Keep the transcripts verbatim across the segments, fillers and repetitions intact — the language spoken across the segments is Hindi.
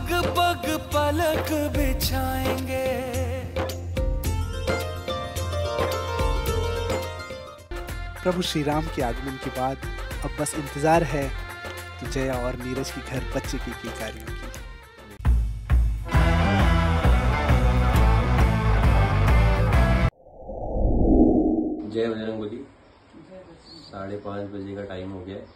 पग पग पलक बिछाएंगे। प्रभु श्री राम के आगमन के बाद अब बस इंतजार है कि जया और नीरज के घर बच्चे की किलकारियों की। जय बजरंगबली। साढ़े पाँच बजे का टाइम हो गया है।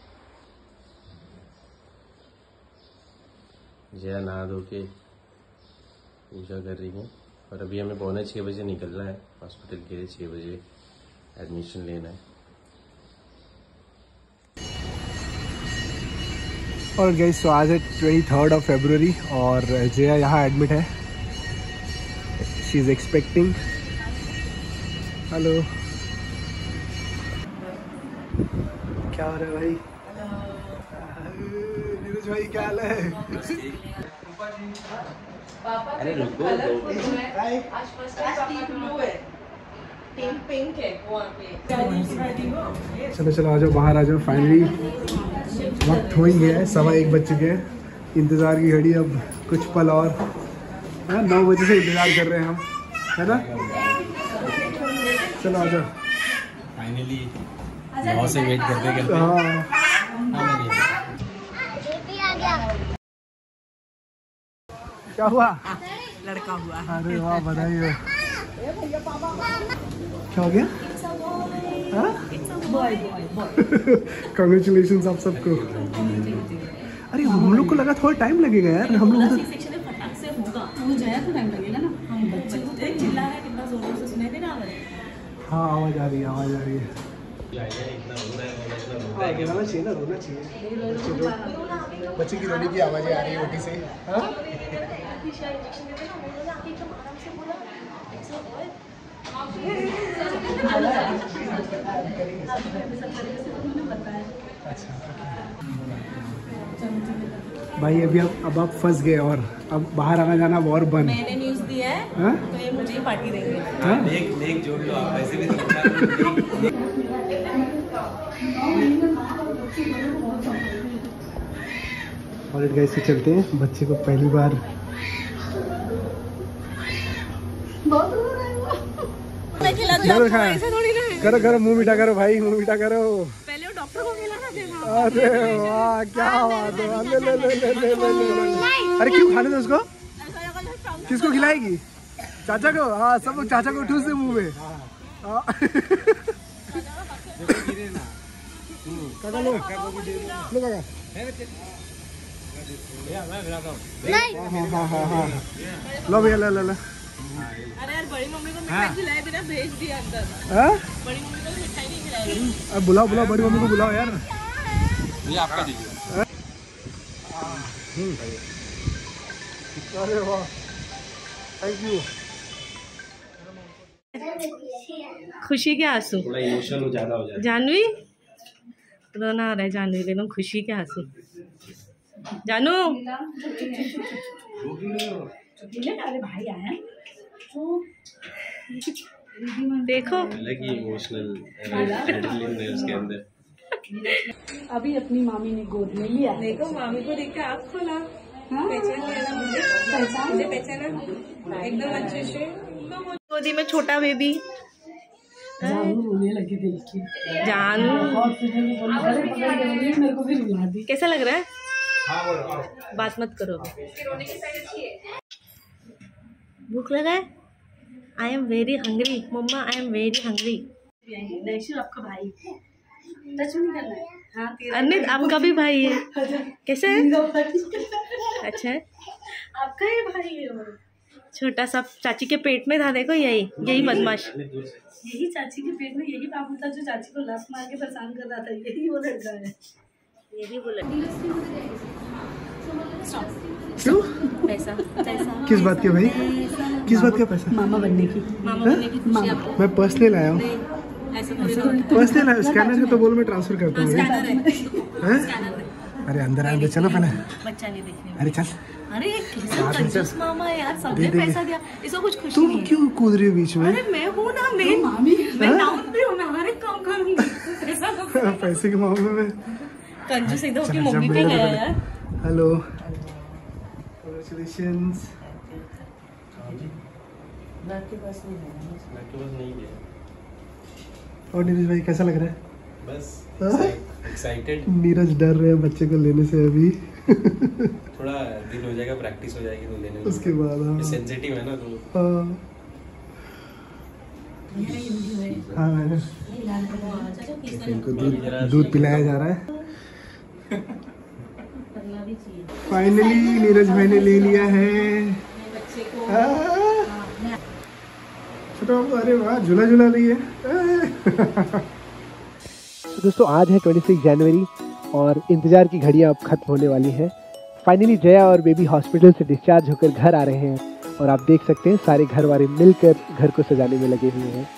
जया नहा धो के पूजा कर रही है और अभी हमें पौने छः बजे निकलना है हॉस्पिटल के लिए। छः बजे एडमिशन लेना है। और गाइस, तो आज है ट्वेंटी थर्ड ऑफ फेब्रुवरी और जया यहाँ एडमिट है। She is expecting. हेलो, क्या हो रहा है भाई? नीरज भाई क्या हाल है? अरे रुको, चलो चलो आ जाओ, बाहर आ जाओ। फाइनली वक्त हो ही गया है, सवा एक बज चुके हैं। इंतज़ार की घड़ी अब कुछ पल और है। नौ बजे से इंतज़ार कर रहे हैं हम, है ना? चलो आ जाओ। फाइनली नौ से वेट करते करते हाँ, क्या हुआ? लड़का हुआ। अरे वाह, बधाई हो। क्या हो गया? कांग्रेचुलेशन आप सबको। अरे हम लोग को लगा थोड़ा टाइम लगेगा यार। हम लोग हाँ, आवाज आ रही है, आवाज आ रही है। रोना चाहिए ना, रोना चाहिए। बच्चे की रोने की आवाजें आ रही है ओटी से। हाँ? भाई अभी अब अब आप फंस गए और अब बाहर आना जाना और बंद। मैंने न्यूज़ दिया है। हाँ? तो ये मुझे ही पार्टी देंगे। हाँ? लेक लेक जोड़ लो आप, ऐसे भी और गाइस से चलते हैं। बच्चे को पहली बार करो करो करो मुंह मीठा करो भाई, मुंह मीठा करो। पहले वो डॉक्टर को खिलाना देना। अरे वाह, क्या बात है। ले ले ले ले ले ले। अरे क्यों खाने दो उसको? किसको खिलाएगी? चाचा को? हाँ, सब लोग चाचा को ठूस दे मुंह में। काका लो लो काका। हाँ हाँ हाँ हाँ, लो भैया, ले ले ले। अरे यार, बड़ी मम्मी को मिठाई खिलाए बिना भेज दिया अंदर। हाँ? बड़ी मम्मी को मिठाई नहीं खिलाई। अब बुलाओ बुलाओ, बड़ी मम्मी को बुलाओ यार। ये आपका दीजिए। अरे वाह, थैंक यू। खुशी के आंसू। थोड़ा इमोशनल ज्यादा हो जाता है। जानवी रोना आ रहा है। जानवी ले लो खुशी के आंसू। जानू अरे भाई आया देखो। अलग ही इमोशनल एड्रेनलिन है उसके अंदर। अभी अपनी मामी ने गोद में लिया। देखो मामी को देख के आँख खोला। पहचान लिया मुझे, पहचान पहचाना एकदम अच्छे से। गोदी में छोटा बेबी जानू रोने लगी देख के। जानू मेरे को भी रुला दी। कैसा लग रहा है? बात मत करो। भूख लगा है? I am very hungry mamma, I am very hungry. आपका भाई टच नहीं करना है। हाँ, अनित आपका भी भाई है। कैसे है? अच्छा है, आपका ही भाई है वो। छोटा सा चाची के पेट में था। देखो यही यही बदमाश। यही चाची के पेट में यही बाबू था जो चाची को लात मार के परेशान कर रहा था। यही वो लड़का है। यही बोला। क्यों? पैसा पैसा किस बात के भाई? किस बात का पैसा? मामा बनने की। मामा बनने की खुशी आपको? मैं पर्सनल आया हूँ। ऐसा थोड़ी ना होता पर्सनल आया। स्कैनर है तो बोलो, मैं ट्रांसफर करता है। हूँ। स्कैनर है, हैं? स्कैनर है। अरे अंदर आएंगे, चलो पहले। बच्चा नहीं देखने। अरे चल। अरे कैसा कंजूस मामा है यार, सबने पैसा दिया, इसको कुछ खुशी तुम नहीं है। क्यों कूद रही हो बीच में? अरे मैं हूँ ना, मैं मामी, मैं टाउन पे हूँ, मैं हर एक काम करूँगी। पैसा तो पैसे के मामले में कंजूस एकदम अपनी मम्मी पे गया यार। हेलो। Congratulations. के पास नहीं गया। और नीरज भाई कैसा लग रहा है? बस एक्साइटेड। नीरज डर रहे हैं बच्चे को लेने से अभी। थोड़ा दिन हो जाएगा, प्रैक्टिस हो जाएगी तो लेने में। उसके बाद हाँ सेंसिटिव है ना तो। हाँ हाँ इनको दूध दूध पिलाया जा रहा है। फाइनली नीरज भाई ने ले लिया है। छोटा बाबू, अरे वाह, झूला झूला रही है। तो दोस्तों आज है छब्बीस जनवरी और इंतजार की घड़ियां अब खत्म होने वाली हैं। फाइनली जया और बेबी हॉस्पिटल से डिस्चार्ज होकर घर आ रहे हैं और आप देख सकते हैं सारे घर वाले मिलकर घर को सजाने में लगे हुए हैं।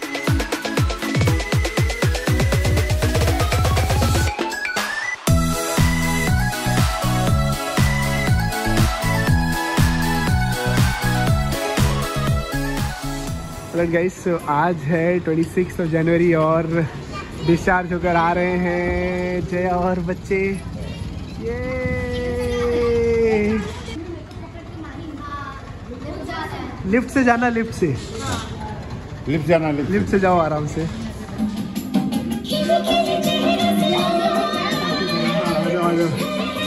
गाइस आज है छब्बीस जनवरी और डिस्चार्ज होकर आ रहे हैं जया और बच्चे। ये लिफ्ट से जाना, लिफ्ट से लिफ्ट जाना लिफ्ट, लिफ्ट से जाओ आराम से। आ जाओ।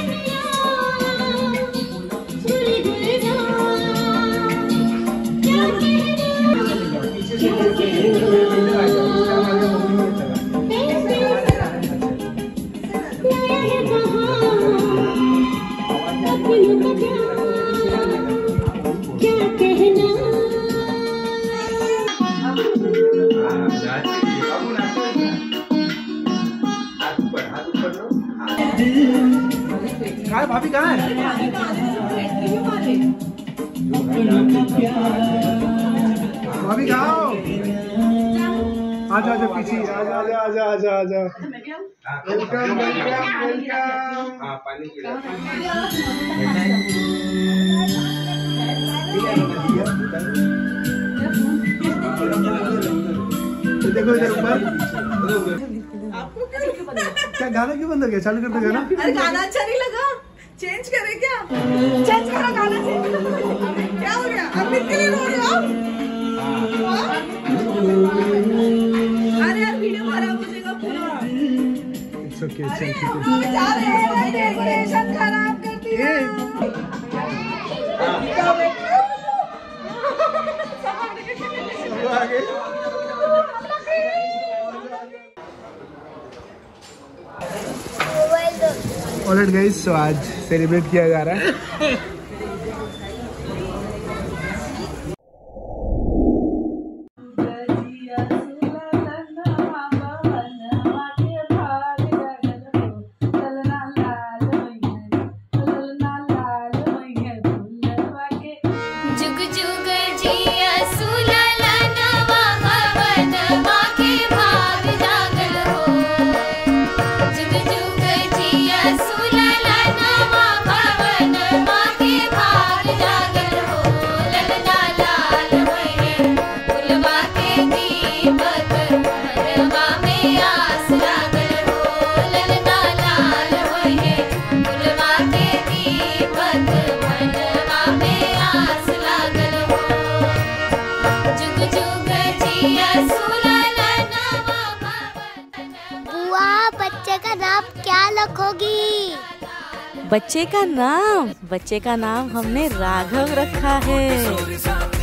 कहाँ है भाभी, कहाँ है? भाभी कहाँ हो? आजा आजा पीछे, आजा आजा आजा आजा आजा। Welcome welcome welcome. हाँ पानी देखो इधर ऊपर। क्या गाना क्यों बंद हो गया? चालू कर दो गाना। अरे गाना अच्छा नहीं लगा, चेंज करें क्या? चेंज करो गाना, चेंज करो। क्या हो गया? अब के लिए रो रहे हो? अरे यार वीडियो खराब हो जाएगा पूरा। इट्स ओके, चल ठीक है। जा रहे हैं, डेकोरेशन खराब कर दिया। ऑलराइट गाइस, सो आज सेलिब्रेट किया जा रहा है। बच्चे का नाम क्या रखोगी? बच्चे का नाम बच्चे का नाम हमने राघव रखा है।